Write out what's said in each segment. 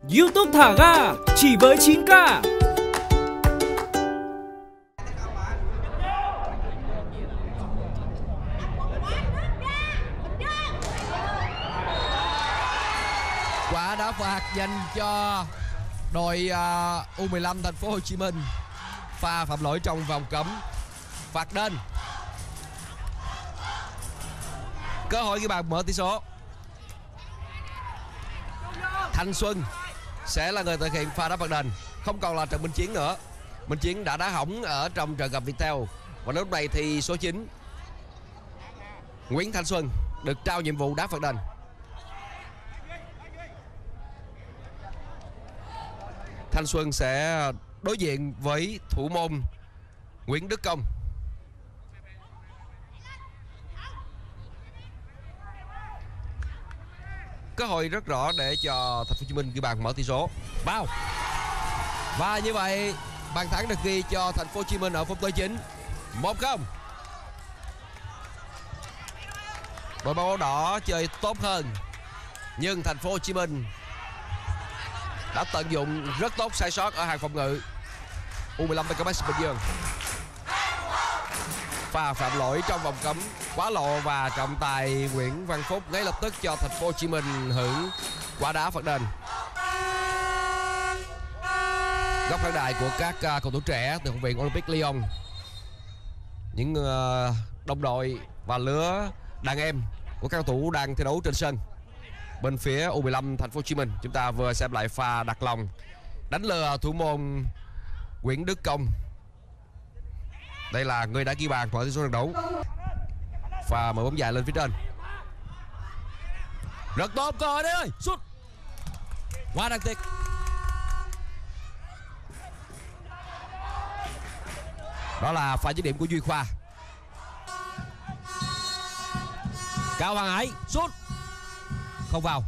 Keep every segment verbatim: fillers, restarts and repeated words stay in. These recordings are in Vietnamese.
YouTube thả ga chỉ với chín k. Quả đá phạt dành cho đội uh, U mười lăm Thành phố Hồ Chí Minh. Pha phạm lỗi trong vòng cấm, phạt đền. Cơ hội ghi bàn mở tỷ số. Thanh Xuân sẽ là người thực hiện pha đá phạt đền, không còn là Trần Minh Chiến nữa. Minh Chiến đã đá hỏng ở trong trận gặp Viettel, và lúc này thì số chín Nguyễn Thanh Xuân được trao nhiệm vụ đá phạt đền. Thanh Xuân sẽ đối diện với thủ môn Nguyễn Đức Công. Cơ hội rất rõ để cho Thành phố Hồ Chí Minh ghi bàn mở tỷ số. Vào. Và như vậy bàn thắng được ghi cho Thành phố Hồ Chí Minh ở phút thứ chín. một không. Đội bóng đỏ chơi tốt hơn, nhưng Thành phố Hồ Chí Minh đã tận dụng rất tốt sai sót ở hàng phòng ngự. U mười lăm bê ca em Bình Dương pha phạm lỗi trong vòng cấm quá lộ, và trọng tài Nguyễn Văn Phúc ngay lập tức cho Thành phố Hồ Chí Minh hưởng quả đá phạt đền. Góc khán đài của các uh, cầu thủ trẻ từ học viện Olympic Lyon, những uh, đồng đội và lứa đàn em của các cầu thủ đang thi đấu trên sân. Bên phía U mười lăm Thành phố Hồ Chí Minh, chúng ta vừa xem lại pha đặt lòng đánh lừa thủ môn Nguyễn Đức Công. Đây là người đã ghi bàn mở tỷ số trận đấu. Pha mở bóng dài lên phía trên. Rất tốt, cơ hội đấy ơi, sút quá đáng tiếc. Đó là pha dứt điểm của Duy Khoa. Cao Hoàng Hải sút không vào.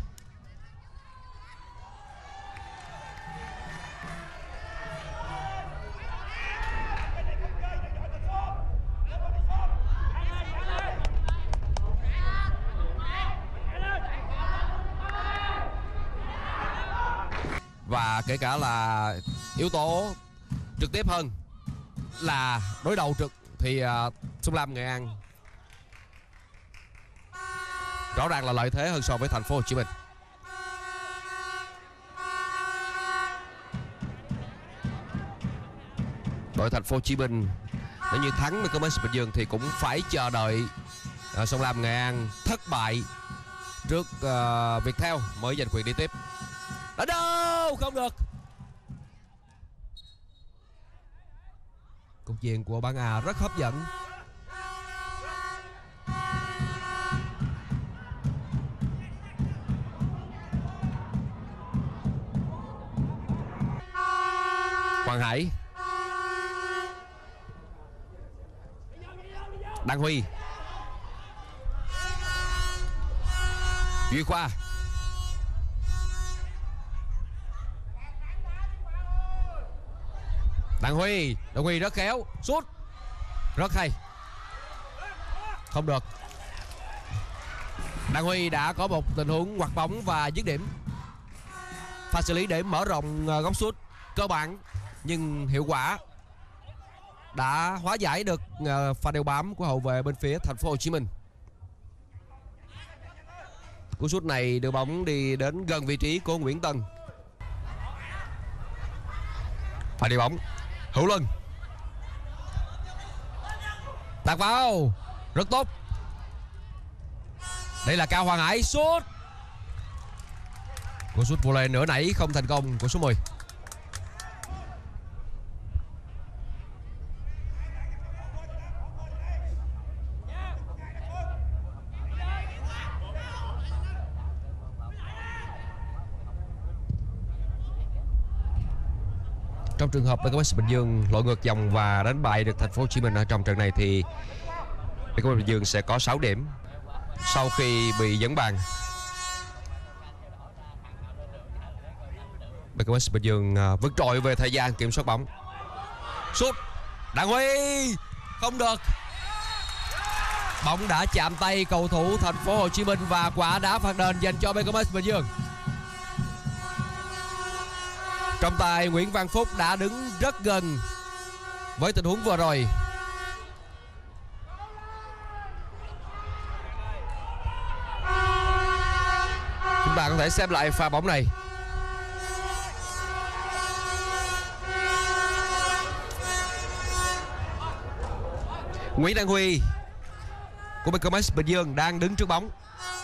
Và kể cả là yếu tố trực tiếp hơn là đối đầu trực thì uh, Sông Lam Nghệ An rõ ràng là lợi thế hơn so với Thành phố Hồ Chí Minh. Đội Thành phố Hồ Chí Minh nếu như thắng bê ca em Bình Dương thì cũng phải chờ đợi uh, Sông Lam Nghệ An thất bại trước uh, Viettel mới giành quyền đi tiếp. Đã đâu không được. Cục diện của bảng A rất hấp dẫn. Hoàng Hải, Đăng Huy, Duy Khoa, Đăng Huy, Đăng Huy rất khéo, sút rất hay, không được. Đăng Huy đã có một tình huống ngoặt bóng và dứt điểm. Pha xử lý để mở rộng góc sút cơ bản nhưng hiệu quả đã hóa giải được pha đeo bám của hậu vệ bên phía Thành phố Hồ Chí Minh. Cú sút này đưa bóng đi đến gần vị trí của Nguyễn Tân. Pha đi bóng Hữu Luân tạt vào rất tốt. Đây là Cao Hoàng Hải sút. Cú sút volley nửa nãy không thành công của số mười. Trong trường hợp bê ca em Bình Dương lội ngược dòng và đánh bại được Thành phố Hồ Chí Minh ở trong trận này thì bê ca em Bình Dương sẽ có sáu điểm sau khi bị dẫn bàn. bê ca em Bình Dương vượt trội về thời gian kiểm soát bóng. Sút Đặng Huy không được. Bóng đã chạm tay cầu thủ Thành phố Hồ Chí Minh và quả đá phạt đền dành cho bê ca em Bình Dương. Trọng tài Nguyễn Văn Phúc đã đứng rất gần với tình huống vừa rồi. Chúng ta có thể xem lại pha bóng này. Nguyễn Đăng Huy của bê ca em ét Bình Dương đang đứng trước bóng.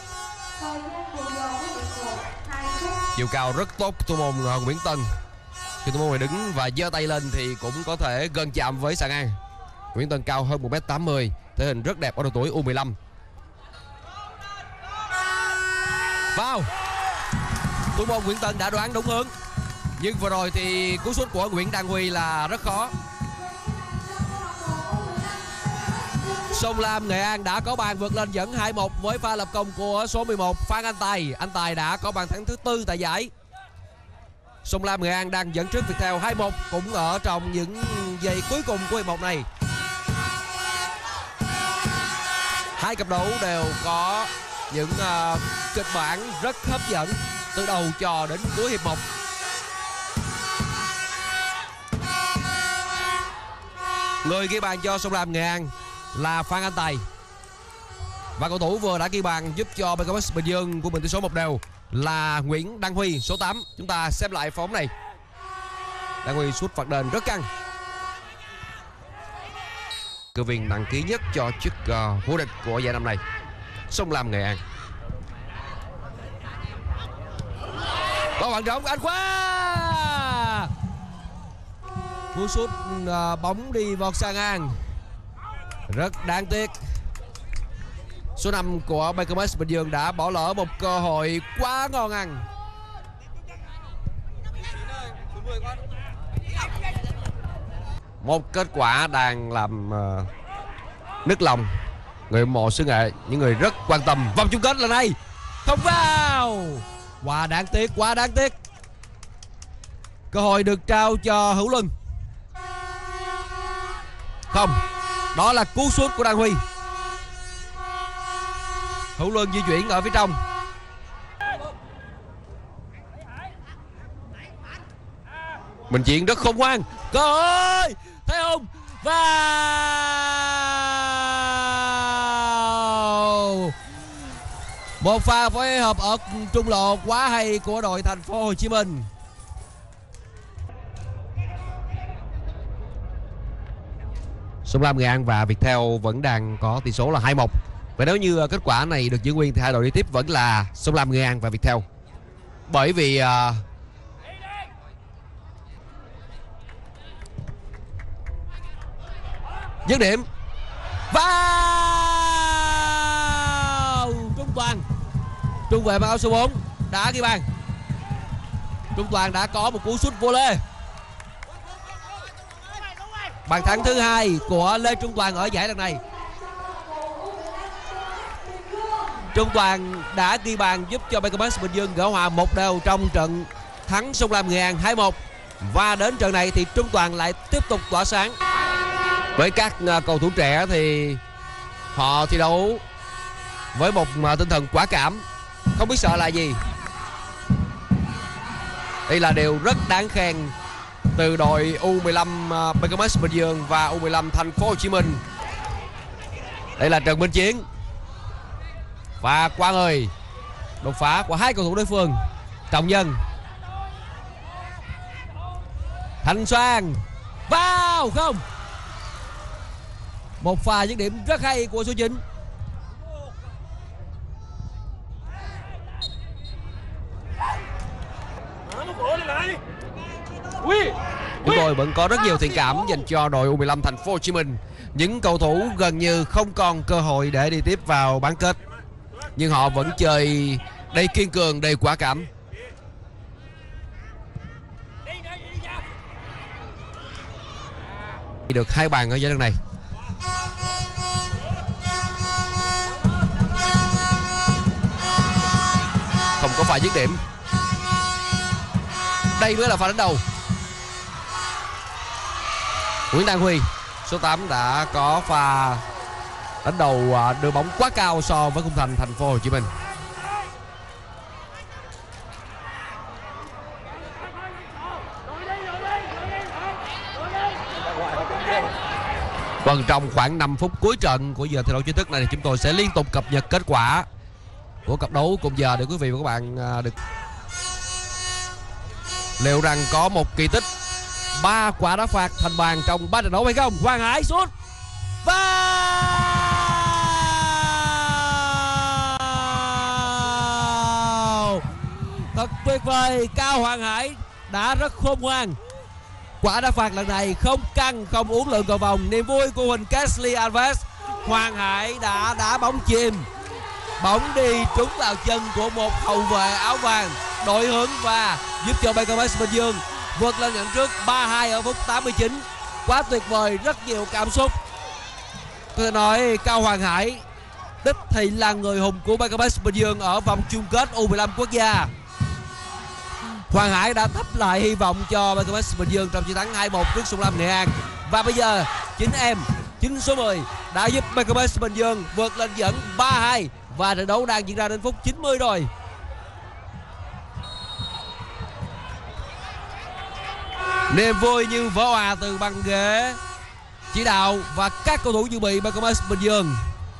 Chiều cao rất tốt thủ môn Nguyễn Tân. Khi thủ môn này đứng và giơ tay lên thì cũng có thể gần chạm với Sàng An. Nguyễn Tân cao hơn một mét tám mươi, thể hình rất đẹp ở độ tuổi U mười lăm. Vào. Thủ môn Nguyễn Tân đã đoán đúng hướng. Nhưng vừa rồi thì cú sút của Nguyễn Đăng Huy là rất khó. Sông Lam Nghệ An đã có bàn vượt lên dẫn hai một với pha lập công của số mười một Phan Anh Tài. Anh Tài đã có bàn thắng thứ tư tại giải. Sông Lam Nghệ An đang dẫn trước Viettel hai một cũng ở trong những giây cuối cùng của hiệp một này. Hai cặp đấu đều có những uh, kịch bản rất hấp dẫn từ đầu cho đến cuối hiệp một. Người ghi bàn cho Sông Lam Nghệ An là Phan Anh Tài. Và cầu thủ vừa đã ghi bàn giúp cho bê ca em ét Bình Dương của mình tỷ số một đều là Nguyễn Đăng Huy số tám. Chúng ta xem lại phóng này. Đăng Huy sút phạt đền rất căng. Cự viên đăng ký nhất cho chức uh, vô địch của giải năm nay, Sông Lam Nghệ An. Có bạn rộng, anh Khoa. Cú sút uh, bóng đi vào Sàng An. Rất đáng tiếc. Số năm của bê ca em ét Bình Dương đã bỏ lỡ một cơ hội quá ngon ăn. Một kết quả đang làm uh, nức lòng người hâm mộ xứ Nghệ, những người rất quan tâm. Vòng chung kết lần này không vào. Quá đáng tiếc, quá đáng tiếc. Cơ hội được trao cho Hữu Luân. Không, đó là cú sút của Đăng Huy. Hữu Luân di chuyển ở phía trong. Mình Chiến rất khôn ngoan. Cơ hội thấy không? Vào. Một pha phối hợp ở trung lộ quá hay của đội Thành phố Hồ Chí Minh. Sông Lam Nghệ An và Viettel vẫn đang có tỷ số là hai một. Và nếu như kết quả này được giữ nguyên thì hai đội đi tiếp vẫn là Sông Lam Nghệ An và Viettel. Bởi vì uh, dứt điểm. Vào. Trung Toàn, trung vệ mặc áo số bốn đã ghi bàn. Trung Toàn đã có một cú sút vô lê. Bàn thắng thứ hai của Lê Trung Toàn ở giải lần này. Trung Toàn đã ghi bàn giúp cho bê ca em ét Bình Dương gỡ hòa một đều trong trận thắng Sông Lam Nghệ An hai một. Và đến trận này thì Trung Toàn lại tiếp tục tỏa sáng. Với các cầu thủ trẻ thì họ thi đấu với một tinh thần quả cảm, không biết sợ là gì. Đây là điều rất đáng khen từ đội U mười lăm bê ca em ét Bình Dương và U mười lăm Thành phố Hồ Chí Minh. Đây là Trần Minh Chiến và Quang ơi, đột phá của hai cầu thủ đối phương. Trọng Nhân, Thành Soang, vào không? Một pha dứt điểm rất hay của số chín. Chúng tôi vẫn có rất nhiều thiện cảm dành cho đội U mười lăm Thành phố Hồ Chí Minh. Những cầu thủ gần như không còn cơ hội để đi tiếp vào bán kết, nhưng họ vẫn chơi đầy kiên cường, đầy quả cảm. Được hai bàn ở giải lần này. Không có pha dứt điểm. Đây mới là pha đánh đầu. Nguyễn Đăng Huy số tám đã có pha đánh đầu đưa bóng quá cao so với khung thành Thành phố Hồ Chí Minh. Vâng, trong khoảng năm phút cuối trận của giờ thi đấu chính thức này thì chúng tôi sẽ liên tục cập nhật kết quả của cặp đấu cùng giờ để quý vị và các bạn được liệu rằng có một kỳ tích ba quả đá phạt thành bàn trong ba trận đấu hay không. Hoàng Hải sút và thật tuyệt vời. Cao Hoàng Hải đã rất khôn ngoan. Quả đá phạt lần này không căng, không uốn lượn cầu vòng. Niềm vui của Huỳnh Kessley Alves. Hoàng Hải đã đá bóng chìm, bóng đi trúng vào chân của một hậu vệ áo vàng, đổi hướng và giúp cho bê ca em ét Bình Dương vượt lên dẫn trước ba hai ở phút tám mươi chín. Quá tuyệt vời, rất nhiều cảm xúc. Có thể nói Cao Hoàng Hải đích thị là người hùng của bê ca em ét Bình Dương ở vòng chung kết U mười lăm quốc gia. Hoàng Hải đã thắp lại hy vọng cho bê ca em ét Bình Dương trong chiến thắng hai một trước Sông Lam Nghệ An. Và bây giờ chính em, chính số mười đã giúp bê ca em ét Bình Dương vượt lên dẫn ba hai. Và trận đấu đang diễn ra đến phút chín mươi rồi. Niềm vui như vỡ òa từ băng ghế chỉ đạo và các cầu thủ dự bị bê ca em ét Bình Dương.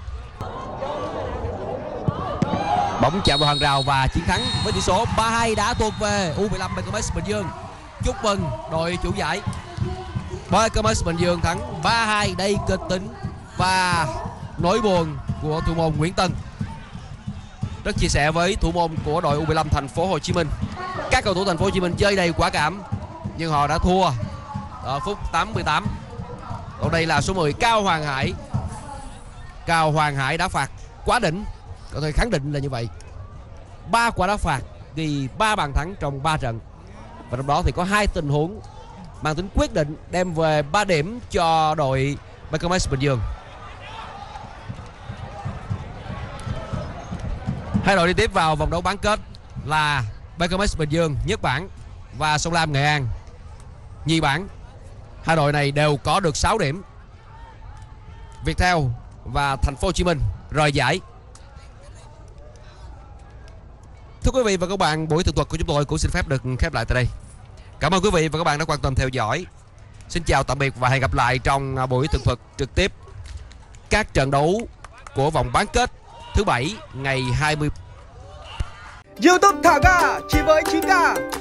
Bóng chạm vào hàng rào và chiến thắng với tỷ số ba hai đã thuộc về U mười lăm bê ca em ét Bình Dương. Chúc mừng đội chủ giải. bê ca em ét Bình Dương thắng ba hai đầy kịch tính và nỗi buồn của thủ môn Nguyễn Tân. Rất chia sẻ với thủ môn của đội U mười lăm thành phố Hồ Chí Minh. Các cầu thủ thành phố Hồ Chí Minh chơi đầy quả cảm nhưng họ đã thua ở phút tám mươi tám. Còn đây là số mười Cao Hoàng Hải. Cao Hoàng Hải đá phạt quá đỉnh, có thể khẳng định là như vậy. Ba quả đá phạt ghi ba bàn thắng trong ba trận. Và trong đó thì có hai tình huống mang tính quyết định đem về ba điểm cho đội bê ca em ét Bình Dương. Hai đội đi tiếp vào vòng đấu bán kết là bê ca em ét Bình Dương nhất bảng và Sông Lam Nghệ An nhì bảng. Hai đội này đều có được sáu điểm. Viettel và thành phố Hồ Chí Minh rời giải. Thưa quý vị và các bạn, buổi tường thuật của chúng tôi cũng xin phép được khép lại tại đây. Cảm ơn quý vị và các bạn đã quan tâm theo dõi. Xin chào tạm biệt và hẹn gặp lại trong buổi tường thuật trực tiếp các trận đấu của vòng bán kết thứ bảy ngày hai mươi. YouTube thả ga chỉ với chín k.